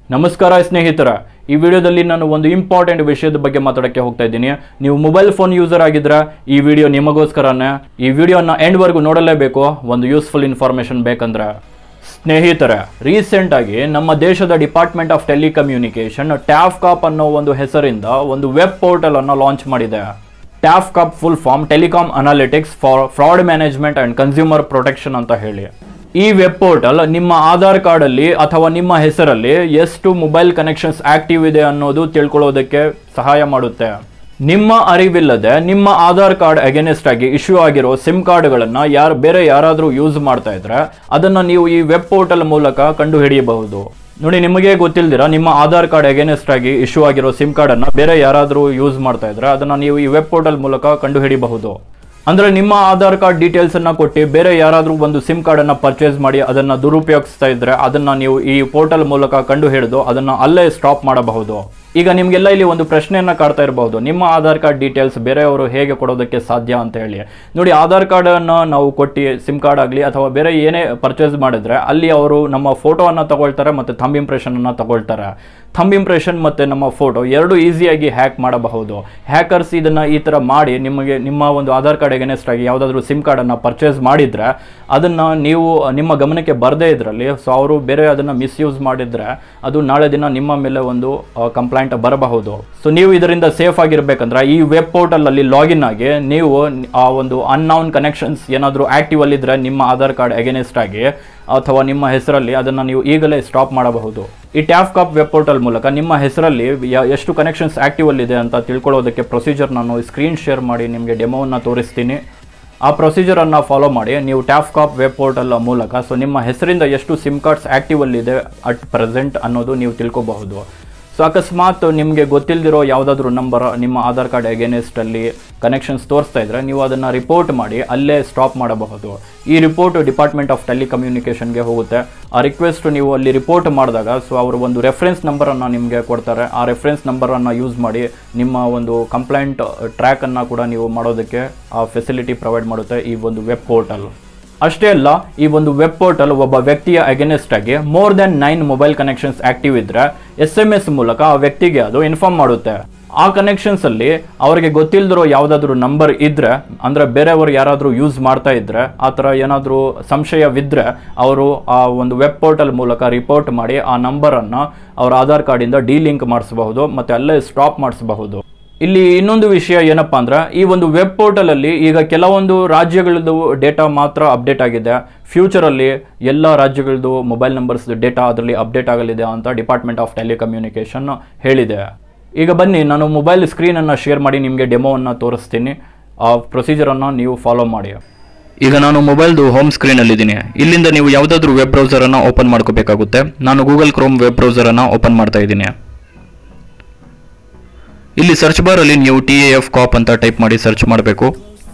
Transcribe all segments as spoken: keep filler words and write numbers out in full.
ನಮಸ್ಕಾರ ಸ್ನೇಹಿತರ, ಈ ವಿಡಿಯೋದಲ್ಲಿ ನಾನು ಒಂದು ಇಂಪಾರ್ಟೆಂಟ್ ವಿಷಯದ ಬಗ್ಗೆ ಮಾತಾಡಕ್ಕೆ ಹೋಗ್ತಾ ಇದ್ದೀನಿ. ನೀವು ಮೊಬೈಲ್ ಫೋನ್ ಯೂಸರ್ ಆಗಿದ್ರೆ ಈ ವಿಡಿಯೋ ನಿಮಗೋಸ್ಕರನೇ. ಈ ವಿಡಿಯೋನ ಎಂಡ್ ವರೆಗೂ ನೋಡಲೇಬೇಕು, ಒಂದು ಯೂಸ್ಫುಲ್ ಇನ್ಫಾರ್ಮೇಶನ್ ಬೇಕಂದ್ರೆ. ಸ್ನೇಹಿತರೆ, ರೀಸೆಂಟ್ ಆಗಿ ನಮ್ಮ ದೇಶದ ಡಿಪಾರ್ಟ್ಮೆಂಟ್ ಆಫ್ ಟೆಲಿಕಮ್ಯುನಿಕೇಶನ್ ಟ್ಯಾಫ್ಕಾಪ್ ಅನ್ನೋ ಒಂದು ಹೆಸರಿಂದ ಒಂದು ವೆಬ್ ಪೋರ್ಟಲ್ ಅನ್ನು ಲಾಂಚ್ ಮಾಡಿದೆ. TAFCOP full form telecom analytics for fraud management and consumer protection ಅಂತ ಹೇಳಿ. ಈ ವೆಬ್ ಪೋರ್ಟಲ್ ನಿಮ್ಮ ಆಧಾರ್ ಕಾರ್ಡ್ ಅಲ್ಲಿ ಅಥವಾ ನಿಮ್ಮ ಹೆಸರಲ್ಲಿ ಎಷ್ಟು ಮೊಬೈಲ್ ಕನೆಕ್ಷನ್ಸ್ ಆಕ್ಟಿವ್ ಇದೆ ಅನ್ನೋದು ತಿಳ್ಕೊಳ್ಳೋದಕ್ಕೆ ಸಹಾಯ ಮಾಡುತ್ತೆ. ನಿಮ್ಮ ಅರಿವಿಲ್ಲದೆ ನಿಮ್ಮ ಆಧಾರ್ ಕಾರ್ಡ್ ಅಗೇನೆಸ್ಟ್ ಆಗಿ ಇಶ್ಯೂ ಆಗಿರೋ ಸಿಮ್ ಕಾರ್ಡ್ಗಳನ್ನು ಯಾರು ಬೇರೆ ಯಾರಾದರೂ ಯೂಸ್ ಮಾಡ್ತಾ ಇದ್ರೆ ಅದನ್ನು ನೀವು ಈ ವೆಬ್ ಪೋರ್ಟಲ್ ಮೂಲಕ ಕಂಡು ಹಿಡಿಯಬಹುದು. ನೋಡಿ, ನಿಮಗೆ ಗೊತ್ತಿಲ್ದಿರ ನಿಮ್ಮ ಆಧಾರ್ ಕಾರ್ಡ್ ಅಗೇನೆಸ್ಟ್ ಆಗಿ ಇಶ್ಯೂ ಆಗಿರೋ ಸಿಮ್ ಕಾರ್ಡನ್ನು ಬೇರೆ ಯಾರಾದರೂ ಯೂಸ್ ಮಾಡ್ತಾ ಇದ್ರೆ ಅದನ್ನು ನೀವು ಈ ವೆಬ್ ಪೋರ್ಟಲ್ ಮೂಲಕ ಕಂಡು ಹಿಡಿಯಬಹುದು. ಅಂದ್ರೆ ನಿಮ್ಮ ಆಧಾರ್ ಕಾರ್ಡ್ ಡೀಟೇಲ್ಸ್ ಅನ್ನ ಕೊಟ್ಟು ಬೇರೆ ಯಾರಾದರೂ ಒಂದು ಸಿಮ್ ಕಾರ್ಡ್ ಅನ್ನ ಪರ್ಚೇಸ್ ಮಾಡಿ ಅದನ್ನ ದುರುಪಯೋಗಿಸ್ತಾ ಇದ್ರೆ ಅದನ್ನ ನೀವು ಈ ಪೋರ್ಟಲ್ ಮೂಲಕ ಕಂಡು ಹಿಡಿದು ಅದನ್ನ ಅಲ್ಲೇ ಸ್ಟಾಪ್ ಮಾಡಬಹುದು. ಈಗ ನಿಮ್ಗೆಲ್ಲ ಇಲ್ಲಿ ಒಂದು ಪ್ರಶ್ನೆಯನ್ನ ಕಾಡ್ತಾ ಇರಬಹುದು, ನಿಮ್ಮ ಆಧಾರ್ ಕಾರ್ಡ್ ಡೀಟೇಲ್ಸ್ ಬೇರೆಯವರು ಹೇಗೆ ಕೊಡೋದಕ್ಕೆ ಸಾಧ್ಯ ಅಂತ ಹೇಳಿ. ನೋಡಿ, ಆಧಾರ್ ಕಾರ್ಡ್ ಅನ್ನ ನಾವು ಕೊಟ್ಟು ಸಿಮ್ ಕಾರ್ಡ್ ಆಗಲಿ ಅಥವಾ ಬೇರೆ ಏನೇ ಪರ್ಚೇಸ್ ಮಾಡಿದ್ರೆ ಅಲ್ಲಿ ಅವರು ನಮ್ಮ ಫೋಟೋ ಅನ್ನ ತಗೊಳ್ತಾರೆ ಮತ್ತೆ ಥಂಬ್ ಇಂಪ್ರೆಷನ್ ಅನ್ನ ತಗೊಳ್ತಾರೆ. ಥಂಬ್ ಇಂಪ್ರೆಷನ್ ಮತ್ತೆ ನಮ್ಮ ಫೋಟೋ ಎರಡು ಈಸಿಯಾಗಿ ಹ್ಯಾಕ್ ಮಾಡಬಹುದು. ಹ್ಯಾಕರ್ಸ್ ಇದನ್ನ ಈ ತರ ಮಾಡಿ ನಿಮಗೆ ನಿಮ್ಮ ಒಂದು ಆಧಾರ್ ಕಾರ್ಡ್ ಅಗೇನೆಸ್ಟ್ ಆಗಿ ಯಾವುದಾದ್ರೂ ಸಿಮ್ ಕಾರ್ಡ್ ಅನ್ನ ಪರ್ಚೇಸ್ ಮಾಡಿದ್ರೆ ಅದನ್ನ ನೀವು ನಿಮ್ಮ ಗಮನಕ್ಕೆ ಬರದೇ ಇದ್ರಲ್ಲಿ ಸೊ ಅವರು ಬೇರೆ ಅದನ್ನ ಮಿಸ್ಯೂಸ್ ಮಾಡಿದ್ರೆ ಅದು ನಾಳೆ ದಿನ ನಿಮ್ಮ ಮೇಲೆ ಒಂದು ಕಂಪ್ಲೇಂಟ್ ಬರಬಹುದು. ಸೊ ನೀವು ಇದರಿಂದ ಸೇಫ್ ಆಗಿರ್ಬೇಕಂದ್ರೆ ಈ ವೆಬ್ ಪೋರ್ಟಲ್ ಅಲ್ಲಿ ಲಾಗಿನ್ ಆಗಿ ನೀವು ಆ ಒಂದು ಅನ್ನೌನ್ ಕನೆಕ್ಷನ್ಸ್ ಏನಾದರೂ ಆಕ್ಟಿವ್ ಅಲ್ಲಿದ್ರೆ ನಿಮ್ಮ ಆಧಾರ್ ಕಾರ್ಡ್ ಅಗೇನೆಸ್ಟ್ ಆಗಿ ಅಥವಾ ನಿಮ್ಮ ಹೆಸರಲ್ಲಿ ಅದನ್ನು ನೀವು ಈಗಲೇ ಸ್ಟಾಪ್ ಮಾಡಬಹುದು. ಈ ಟ್ಯಾಫ್ಕಾಪ್ ವೆಬ್ ಪೋರ್ಟಲ್ ಮೂಲಕ ನಿಮ್ಮ ಹೆಸರಲ್ಲಿ ಎಷ್ಟು ಕನೆಕ್ಷನ್ಸ್ ಆಕ್ಟಿವ್ ಅಲ್ಲಿದೆ ಅಂತ ತಿಳ್ಕೊಳ್ಳೋದಕ್ಕೆ ಪ್ರೊಸೀಜರ್ ನಾನು ಸ್ಕ್ರೀನ್ ಶೇರ್ ಮಾಡಿ ನಿಮಗೆ ಡೆಮೋವನ್ನು ತೋರಿಸ್ತೀನಿ. ಆ ಪ್ರೊಸೀಜರನ್ನು ಫಾಲೋ ಮಾಡಿ ನೀವು ಟ್ಯಾಫ್ಕಾಪ್ ವೆಬ್ ಪೋರ್ಟಲ್ ಮೂಲಕ ಸೊ ನಿಮ್ಮ ಹೆಸರಿಂದ ಎಷ್ಟು ಸಿಮ್ ಕಾರ್ಡ್ಸ್ ಆಕ್ಟಿವ್ ಅಲ್ಲಿದೆ ಅಟ್ ಪ್ರೆಸೆಂಟ್ ಅನ್ನೋದು ನೀವು ತಿಳ್ಕೊಬಹುದು. ಸೊ ಅಕಸ್ಮಾತ್ ನಿಮಗೆ ಗೊತ್ತಿಲ್ಲದಿರೋ ಯಾವುದಾದ್ರೂ ನಂಬರ್ ನಿಮ್ಮ ಆಧಾರ್ ಕಾರ್ಡ್ ಅಗೇನೆಸ್ಟ್ ಅಲ್ಲಿ ಕನೆಕ್ಷನ್ಸ್ ತೋರಿಸ್ತಾ ಇದ್ರೆ ನೀವು ಅದನ್ನು ರಿಪೋರ್ಟ್ ಮಾಡಿ ಅಲ್ಲೇ ಸ್ಟಾಪ್ ಮಾಡಬಹುದು. ಈ ರಿಪೋರ್ಟ್ ಡಿಪಾರ್ಟ್ಮೆಂಟ್ ಆಫ್ ಟೆಲಿಕಮ್ಯುನಿಕೇಷನ್ಗೆ ಹೋಗುತ್ತೆ. ಆ ರಿಕ್ವೆಸ್ಟ್ ನೀವು ಅಲ್ಲಿ ರಿಪೋರ್ಟ್ ಮಾಡಿದಾಗ ಸೊ ಅವರು ಒಂದು ರೆಫರೆನ್ಸ್ ನಂಬರನ್ನು ನಿಮಗೆ ಕೊಡ್ತಾರೆ. ಆ ರೆಫರೆನ್ಸ್ ನಂಬರನ್ನು ಯೂಸ್ ಮಾಡಿ ನಿಮ್ಮ ಒಂದು ಕಂಪ್ಲೇಂಟ್ ಟ್ರ್ಯಾಕನ್ನು ಕೂಡ ನೀವು ಮಾಡೋದಕ್ಕೆ ಆ ಫೆಸಿಲಿಟಿ ಪ್ರೊವೈಡ್ ಮಾಡುತ್ತೆ ಈ ಒಂದು ವೆಬ್ ಪೋರ್ಟಲ್. ಅಷ್ಟೇ ಅಲ್ಲ, ಈ ಒಂದು ವೆಬ್ ಪೋರ್ಟಲ್ ಒಬ್ಬ ವ್ಯಕ್ತಿಯ ಅಗೇನೆಸ್ಟ್ ಆಗಿ more than nine mobile connections active ಇದ್ರೆ ಎಸ್ ಎಂ ಎಸ್ ಮೂಲಕ ಆ ವ್ಯಕ್ತಿಗೆ ಅದು ಇನ್ಫಾರ್ಮ್ ಮಾಡುತ್ತೆ. ಆ ಕನೆಕ್ಷನ್ಸ್ ಅಲ್ಲಿ ಅವರಿಗೆ ಗೊತ್ತಿಲ್ಲದಿರೋ ಯಾವುದಾದ್ರೂ ನಂಬರ್ ಇದ್ರೆ ಅಂದ್ರೆ ಬೇರೆಯವರು ಯಾರಾದರೂ ಯೂಸ್ ಮಾಡ್ತಾ ಇದ್ರೆ ಆ ಥರ ಏನಾದರೂ ಸಂಶಯವಿದ್ರೆ ಅವರು ಆ ಒಂದು ವೆಬ್ ಪೋರ್ಟಲ್ ಮೂಲಕ ರಿಪೋರ್ಟ್ ಮಾಡಿ ಆ ನಂಬರನ್ನು ಅವರ ಆಧಾರ್ ಕಾರ್ಡಿಂದ ಡಿಲಿಂಕ್ ಮಾಡಿಸಬಹುದು ಮತ್ತೆ ಅಲ್ಲೇ ಸ್ಟಾಪ್ ಮಾಡಿಸಬಹುದು. ಇಲ್ಲಿ ಇನ್ನೊಂದು ವಿಷಯ ಏನಪ್ಪಾ ಅಂದ್ರೆ ಈ ಒಂದು ವೆಬ್ ಪೋರ್ಟಲ್ ಅಲ್ಲಿ ಈಗ ಕೆಲವೊಂದು ರಾಜ್ಯಗಳದ್ದು ಡೇಟಾ ಮಾತ್ರ ಅಪ್ಡೇಟ್ ಆಗಿದೆ. ಫ್ಯೂಚರಲ್ಲಿ ಎಲ್ಲ ರಾಜ್ಯಗಳದ್ದು ಮೊಬೈಲ್ ನಂಬರ್ಸ್ ಡೇಟಾ ಅದರಲ್ಲಿ ಅಪ್ಡೇಟ್ ಆಗಲಿದೆ ಅಂತ ಡಿಪಾರ್ಟ್ಮೆಂಟ್ ಆಫ್ ಟೆಲಿಕಮ್ಯುನಿಕೇಷನ್ ಹೇಳಿದೆ. ಈಗ ಬನ್ನಿ, ನಾನು ಮೊಬೈಲ್ ಸ್ಕ್ರೀನನ್ನು ಶೇರ್ ಮಾಡಿ ನಿಮಗೆ ಡೆಮೋವನ್ನು ತೋರಿಸ್ತೀನಿ. ಆ ಪ್ರೊಸೀಜರನ್ನು ನೀವು ಫಾಲೋ ಮಾಡಿ. ಈಗ ನಾನು ಮೊಬೈಲ್ದು ಹೋಮ್ ಸ್ಕ್ರೀನಲ್ಲಿದ್ದೀನಿ. ಇಲ್ಲಿಂದ ನೀವು ಯಾವುದಾದ್ರೂ ವೆಬ್ ಬ್ರೌಸರನ್ನು ಓಪನ್ ಮಾಡ್ಕೋಬೇಕಾಗುತ್ತೆ. ನಾನು ಗೂಗಲ್ ಕ್ರೋಮ್ ವೆಬ್ ಬ್ರೌಸರನ್ನು ಓಪನ್ ಮಾಡ್ತಾ ಇದ್ದೀನಿ. ಇಲ್ಲಿ ಸರ್ಚ್ ಬಾರ್ ಅಲ್ಲಿ ನೀವು ಟಿ ಎ ಎಫ್ ಕಾಪ್ ಅಂತ ಟೈಪ್ ಮಾಡಿ ಸರ್ಚ್ ಮಾಡಬೇಕು.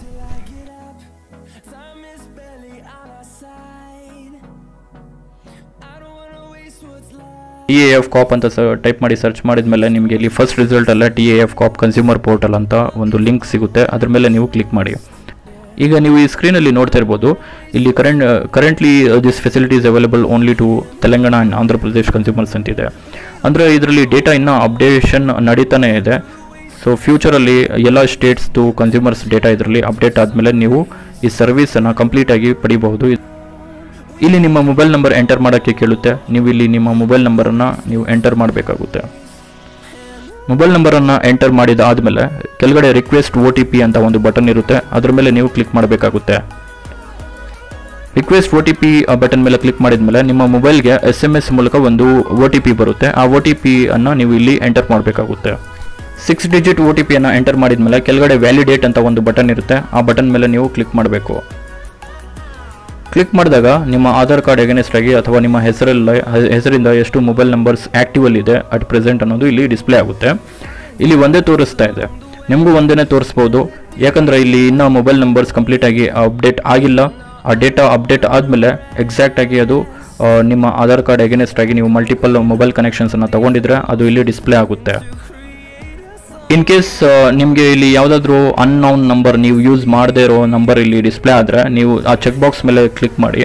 ಟಿ ಎ ಎಫ್ ಕಾಪ್ ಅಂತ ಟೈಪ್ ಮಾಡಿ ಸರ್ಚ್ ಮಾಡಿದ್ಮೇಲೆ ನಿಮಗೆ ಇಲ್ಲಿ ಫಸ್ಟ್ ರಿಸಲ್ಟ್ ಅಲ್ಲ T A F cop consumer portal ಅಂತ ಒಂದು ಲಿಂಕ್ ಸಿಗುತ್ತೆ. ಅದ್ರ ಮೇಲೆ ನೀವು ಕ್ಲಿಕ್ ಮಾಡಿ. ಈಗ ನೀವು ಈ ಸ್ಕ್ರೀನಲ್ಲಿ ನೋಡ್ತಾ ಇರ್ಬೋದು, ಇಲ್ಲಿ current currently this facility is available only to Telangana and Andhra Pradesh consumers ಅಂತಿದೆ. ಅಂದರೆ ಇದರಲ್ಲಿ ಡೇಟಾ ಇನ್ನೂ ಅಪ್ಡೇಷನ್ ನಡೀತಾನೆ ಇದೆ. ಸೊ ಫ್ಯೂಚರಲ್ಲಿ ಎಲ್ಲ ಸ್ಟೇಟ್ಸ್ದು ಕನ್ಸ್ಯೂಮರ್ಸ್ ಡೇಟಾ ಇದರಲ್ಲಿ ಅಪ್ಡೇಟ್ ಆದಮೇಲೆ ನೀವು ಈ ಸರ್ವಿಸನ್ನು ಕಂಪ್ಲೀಟಾಗಿ ಪಡಿಬಹುದು. ಇಲ್ಲಿ ನಿಮ್ಮ ಮೊಬೈಲ್ ನಂಬರ್ ಎಂಟರ್ ಮಾಡೋಕ್ಕೆ ಕೇಳುತ್ತೆ. ನೀವು ಇಲ್ಲಿ ನಿಮ್ಮ ಮೊಬೈಲ್ ನಂಬರನ್ನು ನೀವು ಎಂಟರ್ ಮಾಡಬೇಕಾಗುತ್ತೆ. ಮೊಬೈಲ್ ನಂಬರನ್ನು ಎಂಟರ್ ಮಾಡಿದ ಆದಮೇಲೆ ಕೆಳಗಡೆ ರಿಕ್ವೆಸ್ಟ್ ಒ ಟಿ ಪಿ ಅಂತ ಒಂದು ಬಟನ್ ಇರುತ್ತೆ. ಅದರ ಮೇಲೆ ನೀವು ಕ್ಲಿಕ್ ಮಾಡಬೇಕಾಗುತ್ತೆ. Request O T P button ಮೇಲೆ ಕ್ಲಿಕ್ ಮಾಡಿದ ಮೇಲೆ ನಿಮ್ಮ ಮೊಬೈಲ್ಗೆ ಎಸ್ ಎಮ್ ಎಸ್ ಮೂಲಕ ಒಂದು ಒ ಟಿ ಪಿ ಬರುತ್ತೆ. ಆ ಒ ಟಿ ಪಿ ಅನ್ನು ನೀವು ಇಲ್ಲಿ ಎಂಟರ್ ಮಾಡಬೇಕಾಗುತ್ತೆ. ಸಿಕ್ಸ್ ಡಿಜಿಟ್ ಒ ಟಿ ಪಿಯನ್ನು ಎಂಟರ್ ಮಾಡಿದ ಮೇಲೆ ಕೆಳಗಡೆ ವ್ಯಾಲಿಡೇಟ್ ಅಂತ ಒಂದು ಬಟನ್ ಇರುತ್ತೆ. ಆ ಬಟನ್ ಮೇಲೆ ನೀವು ಕ್ಲಿಕ್ ಮಾಡಬೇಕು. ಕ್ಲಿಕ್ ಮಾಡಿದಾಗ ನಿಮ್ಮ ಆಧಾರ್ ಕಾರ್ಡ್ ಅಗೇನೆಸ್ಟ್ ಆಗಿ ಅಥವಾ ನಿಮ್ಮ ಹೆಸರಲ್ಲ ಹೆಸರಿಂದ ಎಷ್ಟು ಮೊಬೈಲ್ ನಂಬರ್ಸ್ ಆಕ್ಟಿವ್ ಅಲ್ಲಿ ಇದೆ ಅಟ್ ಪ್ರೆಸೆಂಟ್ ಅನ್ನೋದು ಇಲ್ಲಿ ಡಿಸ್ಪ್ಲೇ ಆಗುತ್ತೆ. ಇಲ್ಲಿ ಒಂದೇ ತೋರಿಸ್ತಾ ಇದೆ, ನಿಮಗೂ ಒಂದೇ ತೋರಿಸ್ಬೋದು. ಯಾಕಂದರೆ ಇಲ್ಲಿ ಇನ್ನೂ ಮೊಬೈಲ್ ನಂಬರ್ಸ್ ಕಂಪ್ಲೀಟ್ ಆಗಿ ಅಪ್ಡೇಟ್ ಆಗಿಲ್ಲ. ಆ ಡೇಟಾ ಅಪ್ಡೇಟ್ ಆದಮೇಲೆ ಎಕ್ಸಾಕ್ಟಾಗಿ ಅದು ನಿಮ್ಮ ಆಧಾರ್ ಕಾರ್ಡ್ ಅಗೇನೆಸ್ಟ್ ಆಗಿ ನೀವು ಮಲ್ಟಿಪಲ್ ಮೊಬೈಲ್ ಕನೆಕ್ಷನ್ಸನ್ನು ತೊಗೊಂಡಿದ್ರೆ ಅದು ಇಲ್ಲಿ ಡಿಸ್ಪ್ಲೇ ಆಗುತ್ತೆ. ಇನ್ ಕೇಸ್ ನಿಮಗೆ ಇಲ್ಲಿ ಯಾವುದಾದ್ರೂ ಅನ್ನೌನ್ ನಂಬರ್ ನೀವು ಯೂಸ್ ಮಾಡದೇ ಇರೋ ನಂಬರ್ ಇಲ್ಲಿ ಡಿಸ್ಪ್ಲೇ ಆದರೆ ನೀವು ಆ ಚೆಕ್ ಬಾಕ್ಸ್ ಮೇಲೆ ಕ್ಲಿಕ್ ಮಾಡಿ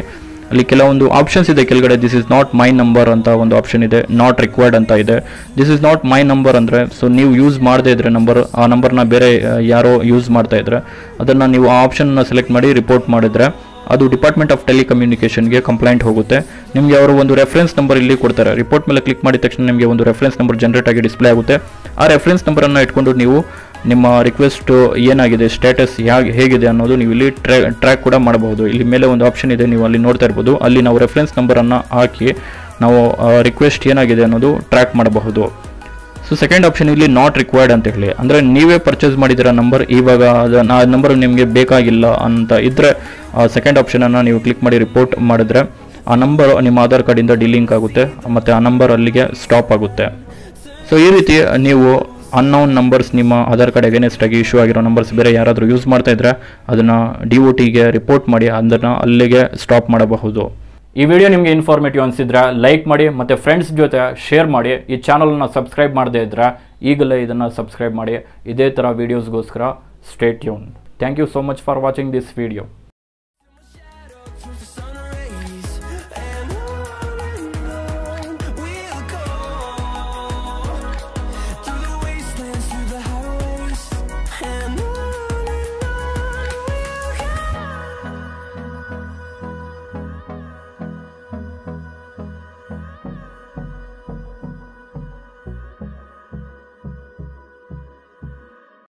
ಅಲ್ಲಿ ಕೆಲವೊಂದು ಆಪ್ಷನ್ಸ್ ಇದೆ ಕೆಳಗಡೆ. This is not my number ಅಂತ ಒಂದು ಆಪ್ಷನ್ ಇದೆ, ನಾಟ್ ರಿಕ್ವೈರ್ಡ್ ಅಂತ ಇದೆ. This is not my number ಅಂದರೆ ಸೊ ನೀವು ಯೂಸ್ ಮಾಡದೇ ಇದ್ರೆ ನಂಬರ್, ಆ ನಂಬರ್ನ ಬೇರೆ ಯಾರೋ ಯೂಸ್ ಮಾಡ್ತಾ ಇದ್ರೆ ಅದನ್ನು ನೀವು ಆ ಆಪ್ಷನ್ನ ಸೆಲೆಕ್ಟ್ ಮಾಡಿ ರಿಪೋರ್ಟ್ ಮಾಡಿದ್ರೆ ಅದು ಡಿಪಾರ್ಟ್ಮೆಂಟ್ ಆಫ್ ಟೆಲಿಕಮ್ಯುನಿಕೇಷನ್ಗೆ ಕಂಪ್ಲೇಂಟ್ ಹೋಗುತ್ತೆ. ನಿಮಗೆ ಅವರು ಒಂದು ರೆಫರೆನ್ಸ್ ನಂಬರ್ ಇಲ್ಲಿ ಕೊಡ್ತಾರೆ. ರಿಪೋರ್ಟ್ ಮೇಲೆ ಕ್ಲಿಕ್ ಮಾಡಿದ ತಕ್ಷಣ ನಿಮಗೆ ಒಂದು ರೆಫರೆನ್ಸ್ ನಂಬರ್ ಜನರೇಟ್ ಆಗಿ ಡಿಸ್ಪ್ಲೇ ಆಗುತ್ತೆ. ಆ ರೆಫರೆನ್ಸ್ ನಂಬರನ್ನು ಇಟ್ಕೊಂಡು ನೀವು ನಿಮ್ಮ ರಿಕ್ವೆಸ್ಟ್ ಏನಾಗಿದೆ, ಸ್ಟೇಟಸ್ ಹೇಗೆ ಹೇಗಿದೆ ಅನ್ನೋದು ನೀವು ಇಲ್ಲಿ ಟ್ರ್ಯಾ ಟ್ರ್ಯಾಕ್ ಕೂಡ ಮಾಡಬಹುದು. ಇಲ್ಲಿ ಮೇಲೆ ಒಂದು ಆಪ್ಷನ್ ಇದೆ, ನೀವು ಅಲ್ಲಿ ನೋಡ್ತಾ ಇರ್ಬೋದು. ಅಲ್ಲಿ ನಾವು ರೆಫರೆನ್ಸ್ ನಂಬರನ್ನು ಹಾಕಿ ನಾವು ರಿಕ್ವೆಸ್ಟ್ ಏನಾಗಿದೆ ಅನ್ನೋದು ಟ್ರ್ಯಾಕ್ ಮಾಡಬಹುದು. ಸೊ ಸೆಕೆಂಡ್ ಆಪ್ಷನ್ ಇಲ್ಲಿ ನಾಟ್ ರಿಕ್ವೈರ್ಡ್ ಅಂತ ಹೇಳಿ, ಅಂದರೆ ನೀವೇ ಪರ್ಚೇಸ್ ಮಾಡಿದಿರ ನಂಬರ್, ಇವಾಗ ಆ ನಂಬರ್ ನಿಮಗೆ ಬೇಕಾಗಿಲ್ಲ ಅಂತ ಇದ್ದರೆ ಸೆಕೆಂಡ್ ಆಪ್ಷನನ್ನು ನೀವು ಕ್ಲಿಕ್ ಮಾಡಿ ರಿಪೋರ್ಟ್ ಮಾಡಿದ್ರೆ ಆ ನಂಬರ್ ನಿಮ್ಮ ಆಧಾರ್ ಕಾರ್ಡಿಂದ ಡಿಲಿಂಕ್ ಆಗುತ್ತೆ ಮತ್ತು ಆ ನಂಬರ್ ಅಲ್ಲಿಗೆ ಸ್ಟಾಪ್ ಆಗುತ್ತೆ. ಸೊ ಈ ರೀತಿ ನೀವು ಅನ್ನೌನ್ ನಂಬರ್ಸ್, ನಿಮ್ಮ ಆಧಾರ್ ಕಾರ್ಡ್ ಅಗೇನೆಸ್ಟ್ ಆಗಿ ಇಶ್ಯೂ ಆಗಿರೋ ನಂಬರ್ಸ್ ಬೇರೆ ಯಾರಾದರೂ ಯೂಸ್ ಮಾಡ್ತಾ ಇದ್ರೆ ಅದನ್ನು ಡಿ ಒ ಟಿಗೆ ರಿಪೋರ್ಟ್ ಮಾಡಿ ಅದನ್ನು ಅಲ್ಲಿಗೆ ಸ್ಟಾಪ್ ಮಾಡಬಹುದು. ಈ ವಿಡಿಯೋ ನಿಮಗೆ ಇನ್ಫಾರ್ಮೇಟಿವ್ ಅನಿಸಿದ್ರೆ ಲೈಕ್ ಮಾಡಿ ಮತ್ತು ಫ್ರೆಂಡ್ಸ್ ಜೊತೆ ಶೇರ್ ಮಾಡಿ. ಈ ಚಾನಲ್ನ ಸಬ್ಸ್ಕ್ರೈಬ್ ಮಾಡದೇ ಇದ್ದರೆ ಈಗಲೇ ಇದನ್ನು ಸಬ್ಸ್ಕ್ರೈಬ್ ಮಾಡಿ. ಇದೇ ಥರ ವೀಡಿಯೋಸ್ಗೋಸ್ಕರ stay tune. Thank you so much for watching this video.